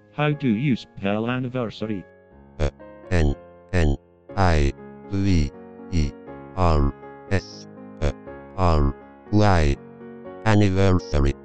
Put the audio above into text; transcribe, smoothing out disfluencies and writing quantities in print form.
How do you spell anniversary? N N I V E R S R Y. Anniversary.